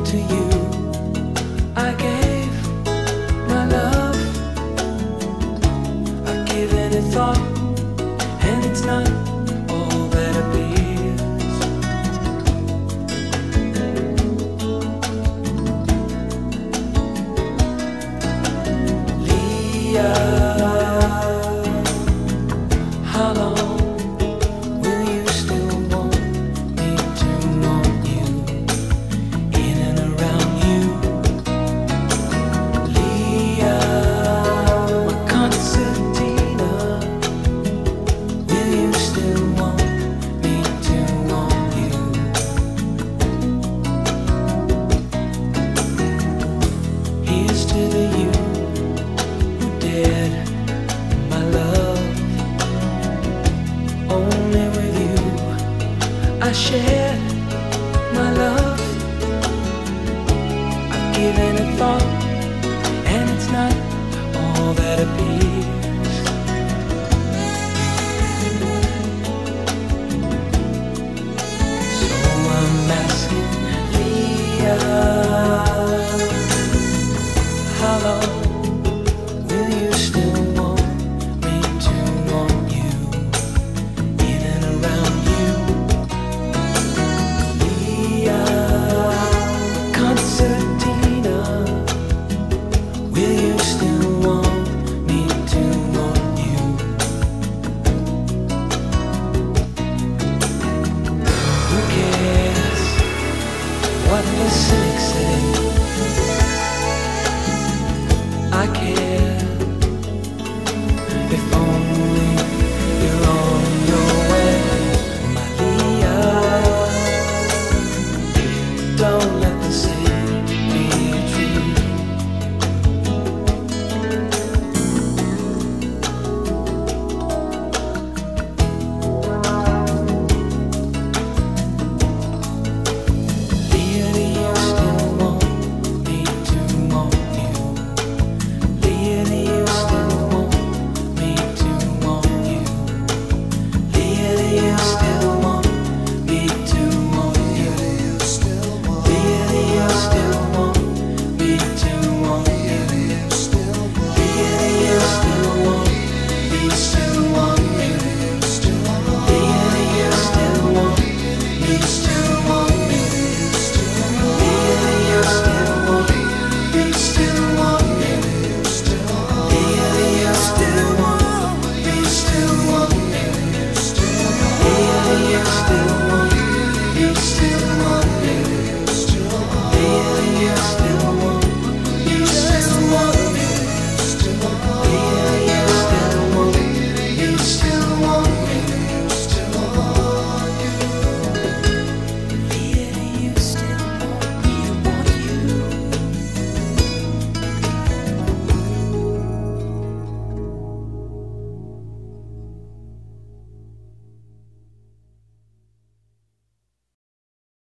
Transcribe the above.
to you I gave my love. I've given it thought, and it's not all that appears. Leah, how long will you still want me to want you, in and around you? Leah, my concertina, will you still want me to want you? Here's to the you who dared my love. Only with you I shared my love. I've given it thought, and it's not all that appears. So I'm asking Leah,